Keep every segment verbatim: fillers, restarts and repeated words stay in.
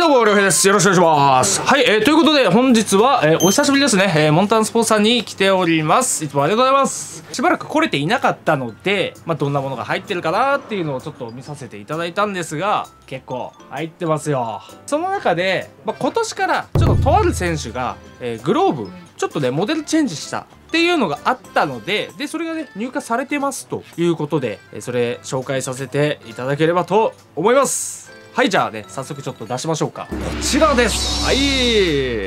どうも、りょうへいです。よろしくお願いします。はい、えー、ということで、本日は、えー、お久しぶりですね。えー、モンタンスポーツさんに来ております。いつもありがとうございます。しばらく来れていなかったので、まあ、どんなものが入ってるかなっていうのをちょっと見させていただいたんですが、結構入ってますよ。その中で、まあ、今年からちょっととある選手が、えー、グローブ、ちょっとね、モデルチェンジしたっていうのがあったので、で、それがね、入荷されてますということで、それ紹介させていただければと思います。はい、じゃあね、早速ちょっと出しましょうか。こちらです。はい。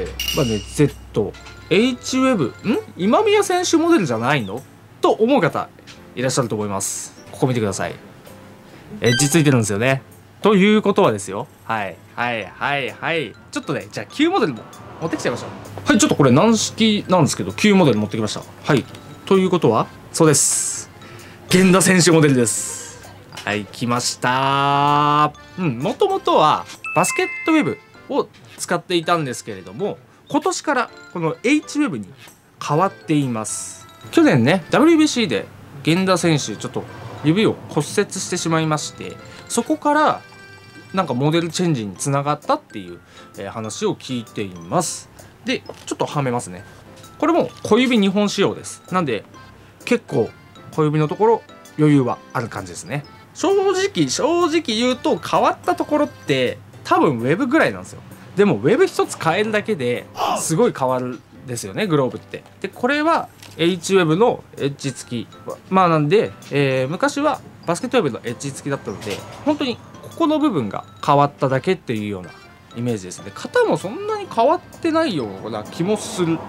まあね、Z、H ウェブ、ん今宮選手モデルじゃないのと思う方、いらっしゃると思います。ここ見てください。エッジついてるんですよね。ということはですよ。はい、はい、はい、はい。ちょっとね、じゃあ旧モデルも持ってきちゃいましょう。はい、ちょっとこれ軟式なんですけど、旧モデル持ってきました。はい。ということは、そうです。源田選手モデルです。はい、来ました。うん、もともとはバスケットウェブを使っていたんですけれども、今年からこの H ウェブに変わっています。去年ね、ダブリュービーシー で源田選手ちょっと指を骨折してしまいまして、そこからなんかモデルチェンジにつながったっていう、えー、話を聞いています。で、ちょっとはめますね。これも小指にほん仕様です。なんで結構小指のところ余裕はある感じですね。正直正直言うと変わったところって多分ウェブぐらいなんですよ。でもウェブ一つ変えるだけですごい変わるんですよね、グローブって。でこれは H ウェブのエッジ付き、まあなんで、えー、昔はバスケットウェブのエッジ付きだったので、本当にここの部分が変わっただけっていうようなイメージですね。型もそんなに変わってないような気もする。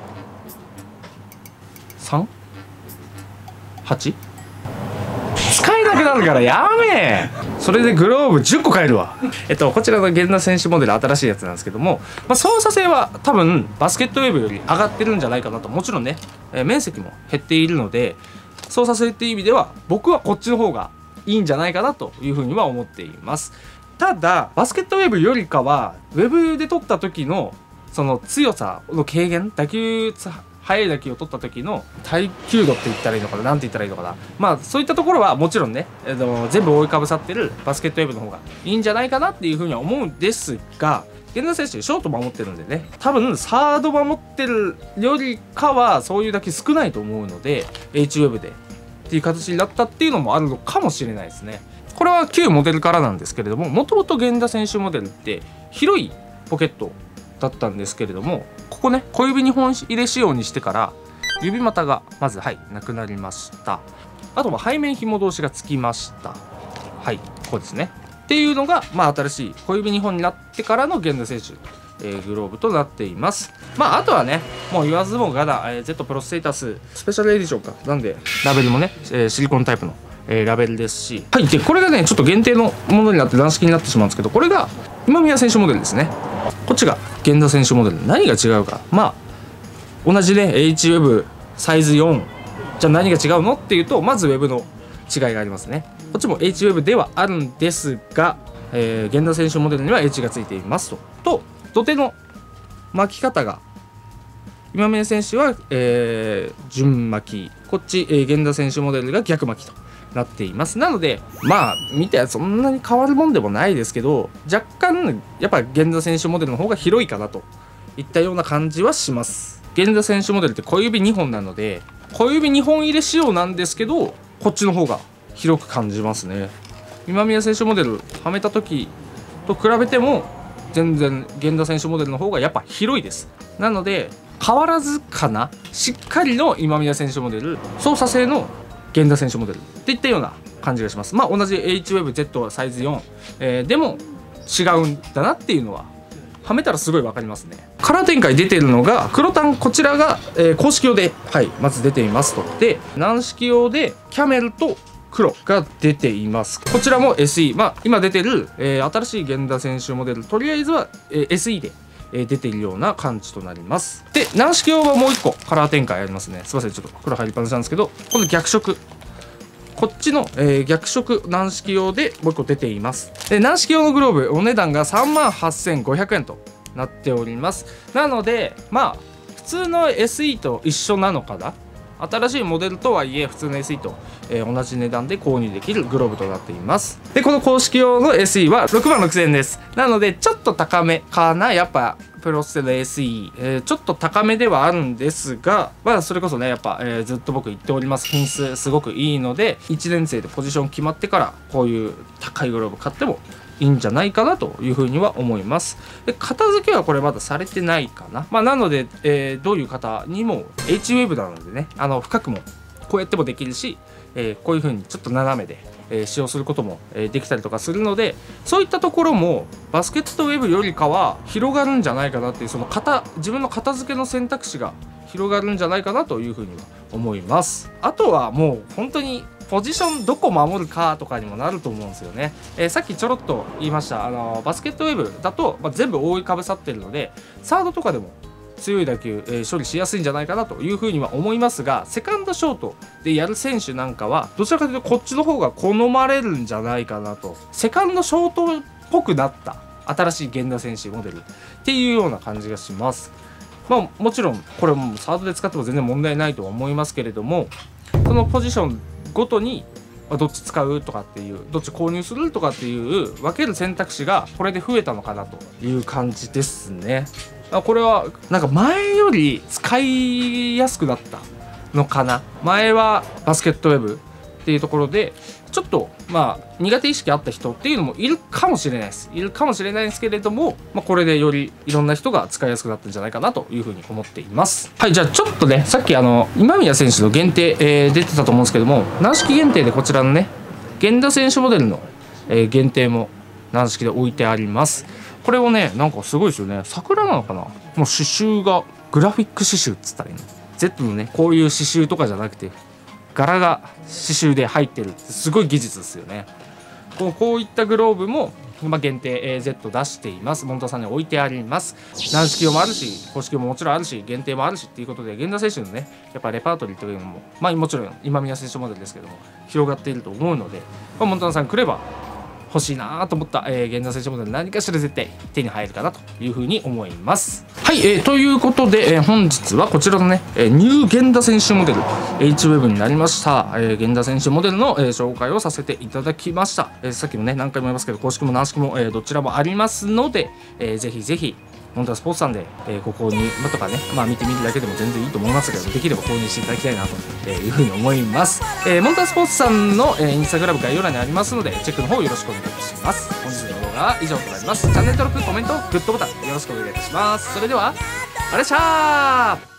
さん？ はち？使えなくなるからやめー。それでグローブじゅっこ買えるわ。えっとこちらの源田選手モデル新しいやつなんですけども、まあ、操作性は多分バスケットウェブより上がってるんじゃないかなと。もちろんね、えー、面積も減っているので操作性っていう意味では僕はこっちの方がいいんじゃないかなというふうには思っています。ただバスケットウェブよりかはウェブで取った時のその強さの軽減、打球速い打球を取った時の耐久度って言ったらいいのかな、なんて言ったらいいのかな、まあそういったところはもちろんね、えー、と全部覆いかぶさってるバスケットウェブの方がいいんじゃないかなっていうふうには思うんですが、源田選手ショート守ってるんでね、多分サード守ってるよりかはそういうだけ少ないと思うので H ウェブでっていう形になったっていうのもあるのかもしれないですね。これは旧モデルからなんですけれども、もともと源田選手モデルって広いポケットだったんですけれども、ここね小指にほん入れ仕様にしてから指股がまずはいなくなりました。あとは背面紐同士がつきました。はい、こうですねっていうのが、まあ、新しい小指にほんになってからの源田選手、えー、グローブとなっています。まああとはねもう言わずもがな、えー、Z プロステータススペシャルエディションかなんでラベルもね、えー、シリコンタイプの、えー、ラベルですし、はい。でこれがねちょっと限定のものになって軟式になってしまうんですけど、これが今宮選手モデルですね。こっちが源田選手モデル。何が違うか、まあ同じね H ウェブサイズよんじゃあ何が違うのっていうと、まずウェブの違いがありますね。こっちも H ウェブではあるんですが、えー、源田選手モデルには H がついていますと。と土手の巻き方が今宮選手は、えー、順巻き、こっち、えー、源田選手モデルが逆巻きとなっています。なのでまあ見てそんなに変わるもんでもないですけど、若干やっぱ源田選手モデルの方が広いかなといったような感じはします。源田選手モデルって小指にほんなので小指にほん入れ仕様なんですけど、こっちの方が広く感じますね。今宮選手モデルはめた時と比べても全然源田選手モデルの方がやっぱ広いです。なので変わらずかな、しっかりの今宮選手モデル、操作性の源田選手モデルっていったような感じがします。まあ同じ H ウェブ Z サイズよん、えー、でも違うんだなっていうのははめたらすごい分かりますね。カラー展開出てるのが黒タン、こちらが、えー、公式用で、はい、まず出ていますと。で軟式用でキャメルと黒が出ています。こちらも エスイー、 まあ今出てる、えー、新しい源田選手モデル、とりあえずは、えー、エスイー で、えー、出ているような感じとなります。で軟式用はもういっこカラー展開ありますね。すいませんちょっと黒入りっぱなしなんですけど、この逆色、こっちの、えー、逆色軟式用でもういっこ出ています。で軟式用のグローブお値段がさんまんはっせんごひゃくえんとなっております。なのでまあ普通の エスイー と一緒なのかなっ新しいモデルとはいえ普通の エスイー と、えー、同じ値段で購入できるグローブとなっています。でこの公式用の エスイー はろくまんろくせんえんです。なのでちょっと高めかな、やっぱプロステの エスイー、えー、ちょっと高めではあるんですが、まあそれこそねやっぱ、えー、ずっと僕言っております、品質すごくいいのでいちねん生でポジション決まってからこういう高いグローブ買ってもいいんじゃないかなというふうには思います。で片付けはこれまだされてないかな。まあなので、えー、どういう方にも エイチウェーブ なのでね、あの深くもこうやってもできるし、えー、こういうふうにちょっと斜めで、えー、使用することも、えー、できたりとかするので、そういったところもバスケットウェブよりかは広がるんじゃないかなっていう、その片自分の片付けの選択肢が広がるんじゃないかなというふうには思います。あとはもう本当にポジションどこ守るかとかにもなると思うんですよね。えー、さっきちょろっと言いました、あのバスケットウェブだと、まあ、全部覆いかぶさってるのでサードとかでも強い打球、えー、処理しやすいんじゃないかなというふうには思いますが、セカンドショートでやる選手なんかはどちらかというとこっちの方が好まれるんじゃないかなと。セカンドショートっぽくなった新しい源田選手モデルっていうような感じがします。まあもちろんこれもサードで使っても全然問題ないとは思いますけれども、そのポジションごとにどっち使うとかっていう、どっち購入するとかっていう分ける選択肢がこれで増えたのかなという感じですね。これはなんか前より使いやすくなったのかな。前はバスケットウェブっていうところでちょっとまあ苦手意識あった人っていうのもいるかもしれないですいるかもしれないですけれども、まあ、これでよりいろんな人が使いやすくなったんじゃないかなというふうに思っています。はい、じゃあちょっとね、さっきあの今宮選手の限定、えー、出てたと思うんですけども、軟式限定でこちらのね源田選手モデルの、えー、限定も軟式で置いてあります。これをねなんかすごいですよね。桜なのかな、もう刺繍がグラフィック刺繍っつったらいいの Z のねこういう刺繍とかじゃなくて柄が刺繍で入ってるってすごい技術ですよね。こう、こういったグローブも、まあ、限定 エーゼット 出しています。モンタさんに置いてあります。軟式用もあるし公式用ももちろんあるし限定もあるしっていうことで源田選手のねやっぱレパートリーというのも、まあ、もちろん今宮選手モデルですけども広がっていると思うので、まあ、モンタさん来れば欲しいなと思った、えー、源田選手モデル何かしら絶対手に入るかなというふうに思います。はい、えー、ということで、えー、本日はこちらのね、えー、ニュー源田選手モデル エイチウェブ になりました、えー、源田選手モデルの、えー、紹介をさせていただきました。えー、さっきもね何回も言いますけど公式も軟式も、えー、どちらもありますので、えー、ぜひぜひモンタスポーツさんで、えー、ご購入とかね、まあ見てみるだけでも全然いいと思いますけど、できれば購入していただきたいなというふうに思います。えー、モンタスポーツさんの、えー、インスタグラム概要欄にありますので、チェックの方よろしくお願いいたします。本日の動画は以上となります。チャンネル登録、コメント、グッドボタンよろしくお願いいたします。それでは、あれしゃー